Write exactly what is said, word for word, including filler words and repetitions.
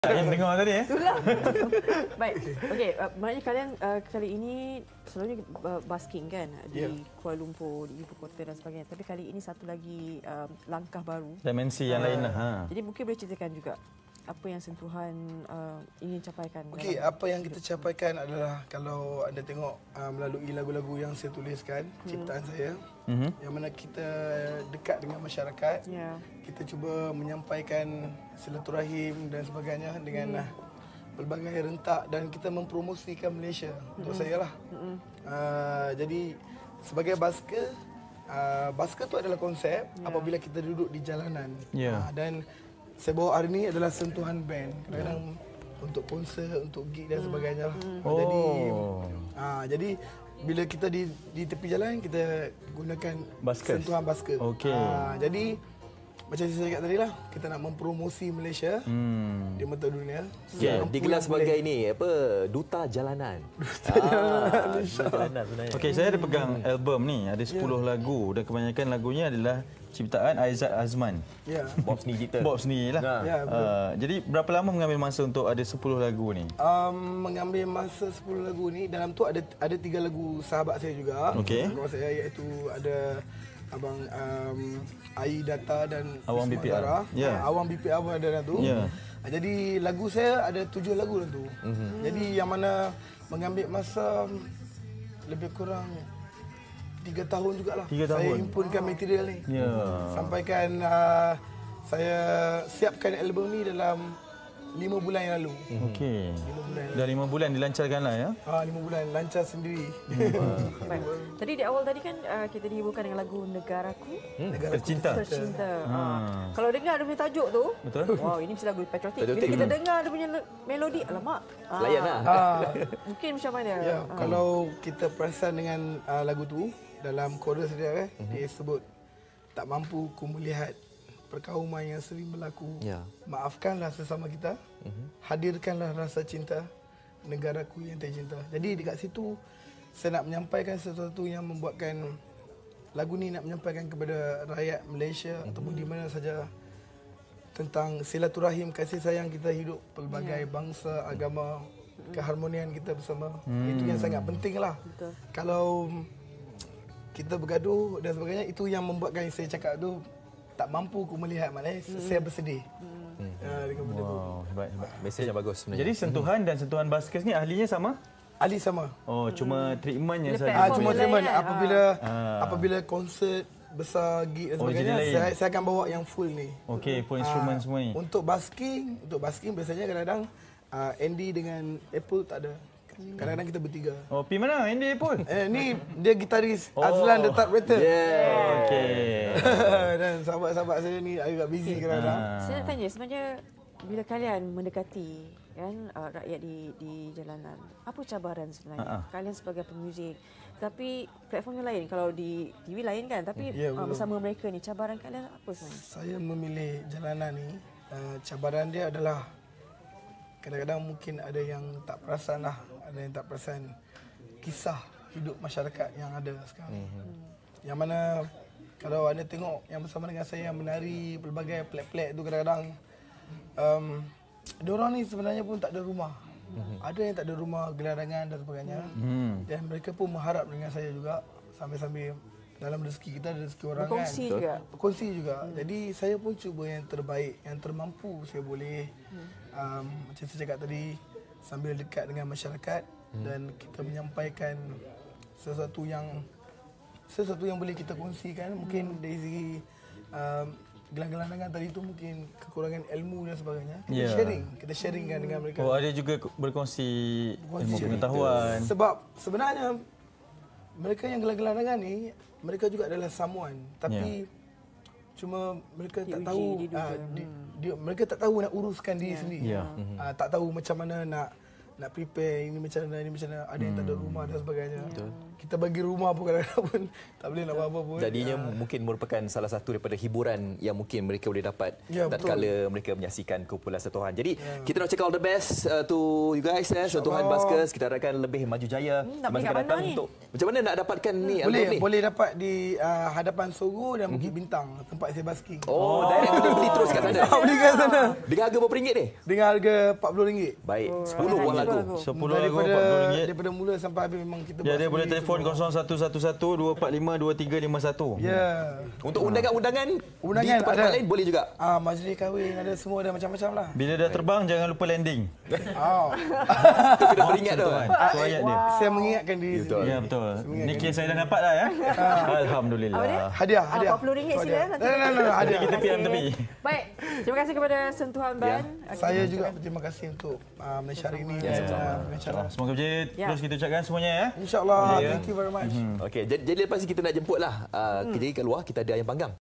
Yang dengar tadi eh. Itulah. Baik. Okey, uh, maknanya kalian uh, kali ini selalunya uh, basking kan di yeah. Kuala Lumpur, di ibu kota dan sebagainya. Tapi kali ini satu lagi uh, langkah baru. Dimensi yang uh, lain lah. Ha. Jadi mungkin boleh ceritakan juga apa yang sentuhan uh, ingin capaikan. Okey, apa yang kita capaikan adalah kalau anda tengok uh, melalui lagu-lagu yang saya tuliskan, hmm. ciptaan saya, mm-hmm. yang mana kita dekat dengan masyarakat. Yeah. Kita cuba menyampaikan silaturahim dan sebagainya dengan mm. uh, pelbagai rentak dan kita mempromosikan Malaysia mm-hmm. untuk saya lah. Mm-hmm. Uh, jadi sebagai basker, uh, basker tu adalah konsep yeah. apabila kita duduk di jalanan. Yeah. Uh, dan saya bawa hari ni adalah sentuhan band. Kadang-kadang yeah. untuk konser, untuk gig dan sebagainya lah. Mm. Oh. Jadi, uh, jadi bila kita di di tepi jalan kita gunakan baskers. Sentuhan basker. Okay. Uh, jadi macam saya cakap tadi lah, kita nak mempromosi Malaysia hmm. di mata dunia. Yeah, digelar sebagai ini apa duta jalanan. Duta ah, jalanan sebenarnya. Okey, saya ada pegang album ni, ada sepuluh yeah. lagu dan kebanyakan lagunya adalah ciptaan Aizat Azman. Ya. Yeah. Bob sendiri kita. Bob sendiri lah. Yeah. Yeah, uh, jadi berapa lama mengambil masa untuk ada sepuluh lagu ni? Um, mengambil masa sepuluh lagu ni, dalam tu ada ada tiga lagu sahabat saya juga. Okey. Sahabat saya iaitu ada Abang um, Ai Data dan Awang B P R. Yeah. Awang B P R pun ada dalam tu. Yeah. Jadi lagu saya ada tujuh lagu dalam tu. Mm-hmm. Jadi yang mana mengambil masa lebih kurang tiga tahun jugalah. Tiga tahun. Saya himpunkan material ni. Yeah. Sampaikan uh, saya siapkan album ni dalam lima bulan yang lalu. Okey. Dah lima bulan dilancarkanlah ya? Ah, lima bulan lancar sendiri. Hmm. Baik. Tadi di awal tadi kan uh, kita dihiburkan dengan lagu Negaraku. Hmm. Negaraku Tercinta. Tercinta. Hmm. Uh, kalau dengar dia punya tajuk tu, betul. Wow, ini mesti lagu patriotik. Bila kita dengar dia punya melodi, alamak. Layanlah. Ah. Mungkin macam mana? Ya, uh. kalau kita perasan dengan uh, lagu tu dalam chorus dia eh, uh-huh. dia sebut tak mampu ku melihat perkauman yang sering berlaku. Ya. Maafkanlah sesama kita. Uh-huh. Hadirkanlah rasa cinta negaraku yang tercinta. Jadi dekat situ saya nak menyampaikan sesuatu yang membuatkan lagu ni nak menyampaikan kepada rakyat Malaysia uh-huh. ataupun di mana saja tentang silaturahim, kasih sayang kita hidup pelbagai ya. Bangsa, agama, uh-huh. keharmonian kita bersama. Hmm. Itu yang sangat pentinglah. Betul. Kalau kita bergaduh dan sebagainya, itu yang membuatkan saya cakap tu tak mampu ku melihat, maknanya hmm. saya bersedih. Hmm. Ya, dengan benda tu. Wow, hebat, hebat. Mesej yang bagus sebenarnya. Jadi sentuhan dan sentuhan baskers ni ahlinya sama? Ahli sama. Oh, cuma treatment yang saja. Ah, cuma treatment apabila ah. apabila konsert besar, gig dan sebagainya, oh, saya, saya akan bawa yang full ni. Okey, full instrument ah, semua ni. Untuk basking, untuk basking biasanya kadang-kadang uh, Andy dengan Apple tak ada. Kadang-kadang kita bertiga. Oh, pi mana Andy pun? Eh, ni dia gitaris oh. Azlan the Third Rater. Yeah. Okey. Dan sahabat-sahabat saya ni agak busy okay. kadang-kadang. Ah. Saya nak tanya sebenarnya bila kalian mendekati kan uh, rakyat di di jalanan, apa cabaran sebenarnya? Uh-huh. Kalian sebagai pemuzik, tapi platform yang lain kalau di T V lain kan, tapi yeah, uh, bersama mereka ni cabaran kalian apa sebenarnya? Saya memilih jalanan ni, uh, cabaran dia adalah kadang-kadang mungkin ada yang tak perasan lah, ada yang tak perasan kisah hidup masyarakat yang ada sekarang. Mm-hmm. Yang mana kalau anda tengok yang bersama dengan saya yang menari pelbagai plek-plek tu kadang-kadang um, diorang ni sebenarnya pun tak ada rumah. Mm-hmm. Ada yang tak ada rumah, gelandangan dan sebagainya. Mm-hmm. Dan mereka pun mengharap dengan saya juga sambil-sambil dalam rezeki kita ada rezeki orang berkongsi kan. Juga. Berkongsi juga. Hmm. Jadi saya pun cuba yang terbaik, yang termampu saya boleh. Hmm. Um, macam saya cakap tadi, sambil dekat dengan masyarakat hmm. dan kita menyampaikan sesuatu yang sesuatu yang boleh kita kongsikan. Mungkin hmm. dari segi um, gelang-gelangan tadi tu mungkin kekurangan ilmu dan sebagainya. Kita yeah. sharing, kita sharingkan hmm. dengan mereka. Oh, ada juga berkongsi, berkongsi ilmu pengetahuan. Sebab sebenarnya mereka yang gelang-gelangan ni mereka juga adalah someone, tapi yeah. cuma mereka tak tahu uh, di, dia, mereka tak tahu nak uruskan diri yeah. sendiri. Yeah. Uh, tak tahu macam mana nak nak prepare ini macam mana, ini macam mana. Ada yang tak ada rumah dan sebagainya. Betul. Kita bagi rumah pun kadang-kadang pun tak boleh nak apa-apa pun. Jadinya ya. mungkin merupakan salah satu daripada hiburan yang mungkin mereka boleh dapat ya, tatkala mereka menyaksikan kumpulan Sentuhan. Jadi ya. kita nak cakap all the best uh, to you guys ya, Sentuhan Buskers. Kita harapkan lebih maju jaya hmm, masa akan datang untuk macam mana nak dapatkan ni hmm. boleh ni? Boleh dapat di uh, hadapan Sogo dan Bukit Bintang, tempat saya basking. Oh, oh. direct kita beli terus kat sana. Beli kat sana. Dengan harga berapa ringgit ni? Dengan harga empat puluh ringgit. Baik, sepuluh buah lagu. sepuluh lagu empat puluh ringgit. Daripada mula sampai habis memang kita buat. Jadi boleh telefon kosong satu satu satu dua empat lima dua tiga lima satu. Ya. Untuk undangan-undangan undangan di tempat lain boleh juga. Ah, majlis kahwin ada semua, ada macam-macam lah. Bila dah terbang jangan lupa landing. Oh. Itu kena teringat tu. Itu ayat dia. Saya mengingatkan diri sendiri. Ya betul. Ni kes saya dah dapat dah ya. Alhamdulillah. Hadiah, hadiah. empat puluh ringgit sila. Nanti hadiah kita pian tepi. Baik. Terima kasih kepada Sentuhan Band. Saya juga berterima kasih untuk Malaysia hari ini. Semoga berjaya terus kita ucapkan semuanya ya. InsyaAllah. Thank you very much. Okey, jadi lepas ni kita nak jemputlah. Jadi kat luar kita ada ayam panggang.